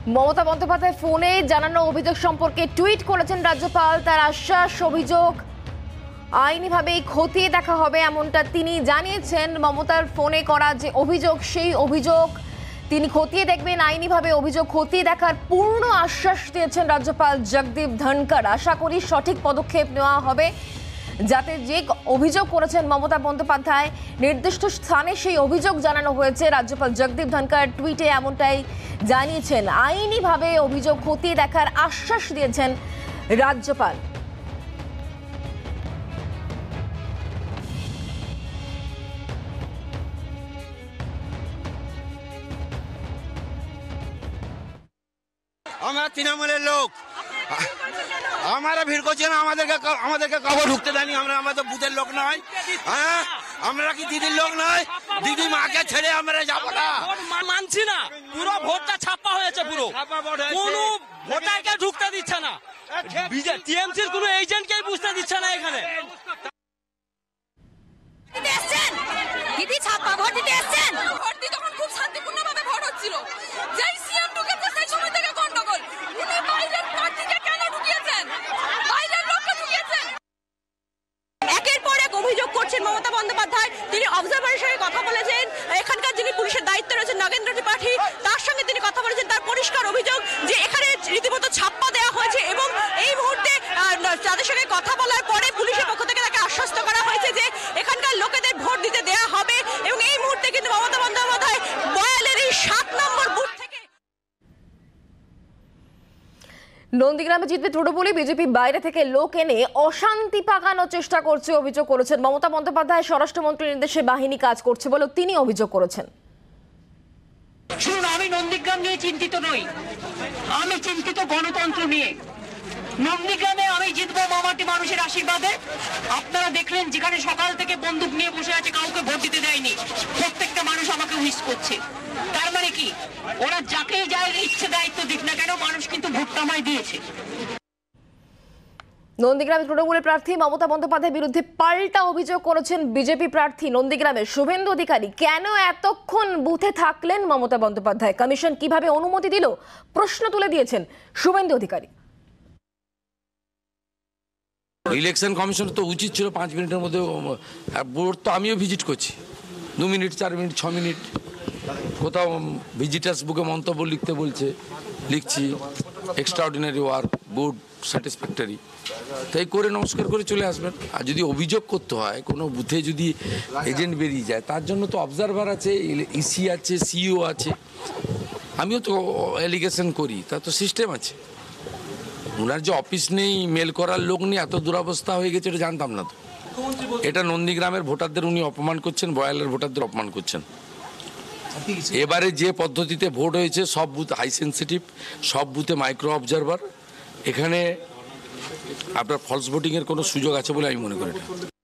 মমতা বন্দ্যোপাধ্যায় ফোনে জানানো অভিযোগ সম্পর্কে টুইট করেছেন রাজ্যপাল। তার আশ্বাস, অভিযোগ আইনিভাবে খতিয়ে দেখা হবে এমনটা তিনি জানিয়েছেন। মমতার ফোনে করা যে অভিযোগ, সেই অভিযোগ তিনি খতিয়ে দেখবেন, আইনিভাবে অভিযোগ খতিয়ে দেখার পূর্ণ আশ্বাস দিয়েছেন রাজ্যপাল জগদীপ ধনখড়। আশা করি সঠিক পদক্ষেপ নেওয়া হবে যাতে যে অভিযোগ করেছেন মমতা বন্দ্যোপাধ্যায় নির্দিষ্ট স্থানে সেই অভিযোগ জানানো হয়েছে। রাজ্যপাল জগদীপ ধনখড় টুইটে এমনটাই জানিয়েছেন। আইনিভাবে অভিযোগ খতিয়ে দেখার আশ্বাস দিয়েছেন রাজ্যপাল। আমরা তৃণমূলের লোক, আমরা ভিড় করছি না, আমাদেরকে কবর ঢুকতে দেয়নি। আমাদের বুথের লোক নয়। হ্যাঁ, আমরা কি দিদির লোক নয়? দিদি মাকে ছেড়ে আমরা যাবো না, মানছি না। পুরো ভোটটা ছাপ্পা হয়েছে, পুরো কোনো ভোটারকে ঢুকতে দিচ্ছে না। টিএমসির কোনো এজেন্টকেই বুঝতে দিচ্ছে না এখানে। দিদি ছাপ্পা ভোট দিতে এসেছেন। ভোট দিতে তখন খুব শান্তিপূর্ণভাবে ভোট হচ্ছিল। যেই সিএম ঢুকেছে সেই সময় থেকে গন্ডগোল। উনি বাইরের প্রার্থীকে কেন ঢুকিয়েছেন? বাইরের লোককে ঢুকিয়েছেন। একের পর এক অভিযোগ করছেন মমতা বন্দ্যোপাধ্যায়। তিনি অবজারভারের সঙ্গে কথা বলেছেন। এখানকার যিনি পুলিশের দায়িত্বে রয়েছেন নগেন্দ্র ত্রিপাঠী, তার সঙ্গে তিনি কথা বলেছেন। তার পরিষ্কার অভিযোগ যে এখানে রীতিমতো ছাপ্পা দেওয়া হয়েছে এবং এই মুহূর্তে তাদের সঙ্গে কথা বলার পরে পুলিশের পক্ষ থেকে তাকে আশ্বস্ত করা হয়েছে যে এখানকার লোকেদের ভোট দিতে দেওয়া হবে। এবং এই মুহূর্তে কিন্তু মমতা বন্দ্যোপাধ্যায় বয়ালের এই 7 নম্বর বুথ থেকে নন্দীগ্রামে জিতবে তৃণমূল, বিজেপি বাইরে থেকে লোক এনে অশান্তি পাকানোর চেষ্টা করছে অভিযোগ করেছেন মমতা বন্দ্যোপাধ্যায়। স্বরাষ্ট্রমন্ত্রীর নির্দেশে বাহিনী কাজ করছে বলে তিনি অভিযোগ করেছেন। শুনুন, আমি নন্দীগ্রাম নিয়ে চিন্তিত নই, আমি চিন্তিত গণতন্ত্র নিয়ে। নন্দীগ্রামে আমি জিতবো মামাটি মানুষের আশীর্বাদে। আপনারা দেখলেন যেখানে সকাল থেকে বন্দুক নিয়ে বসে আছে, কাউকে ভোট দিতে দেয়নি, প্রত্যেকটা মানুষ আমাকে উইশ করছে। তার মানে কি, ওরা যাকেই যায় ইচ্ছে দায়িত্ব দিক না কেন, মানুষ কিন্তু ভোটটা আমায় দিয়েছে। নন্দীগ্রামে তৃণমূলের প্রার্থী মমতা বন্দ্যোপাধ্যায়ের বিরুদ্ধে পাল্টা অভিযোগ করেছেন বিজেপি প্রার্থী নন্দীগ্রামের শুভেন্দু অধিকারী। কেন এতক্ষণ বুথে থাকলেন মমতা বন্দ্যোপাধ্যায়? কমিশন কিভাবে অনুমতি দিল? প্রশ্ন তুলে দিয়েছেন শুভেন্দু অধিকারী। ইলেকশন কমিশন তো উচিত ছিল 5 মিনিটের মধ্যে বোর্ড, তো আমিও ভিজিট করছি 2 মিনিট 4 মিনিট 6 মিনিট। কোথাও ভিজিটার্স বুকে মন্তব্য লিখতে বলছে, লিখছি। Extraordinary work, good, satisfactory. তাই করে নমস্কার করে চলে আসবেন। আর যদি অভিযোগ করতে হয় কোনো বুথে যদি এজেন্ট বেরিয়ে যায়, তার জন্য তো অবজারভার আছে, ইসি আছে, সিইও আছে। আমিও তো অ্যালিগেশন করি, তার তো সিস্টেম আছে। ওনার যে অফিস নেই, মেল করার লোক নেই, এত দুরবস্থা হয়ে গেছে এটা জানতাম না তো। এটা নন্দীগ্রামের ভোটারদের উনি অপমান করছেন, বয়ালের ভোটারদের অপমান করছেন। এবারে যে পদ্ধতিতে ভোট হয়েছে, সব বুথ হাই সেন্সিটিভ, সব বুথে মাইক্রো অবজারভার। এখানে আপনার ফলস ভোটিংয়ের কোনো সুযোগ আছে বলে আমি মনে করি না।